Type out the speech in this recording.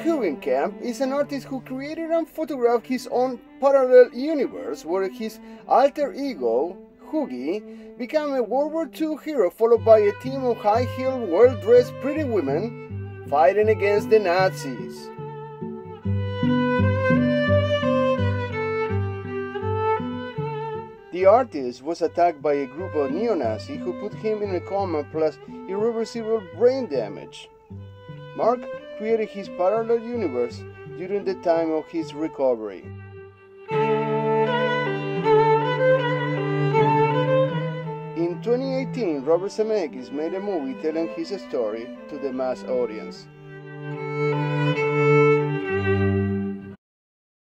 HOGANCAMP is an artist who created and photographed his own parallel universe where his alter ego, Hoogie, became a World War II hero followed by a team of high-heeled, well-dressed pretty women fighting against the Nazis. The artist was attacked by a group of neo-Nazis who put him in a coma plus irreversible brain damage. Mark created his parallel universe during the time of his recovery. In 2018, Robert Zemeckis made a movie telling his story to the mass audience.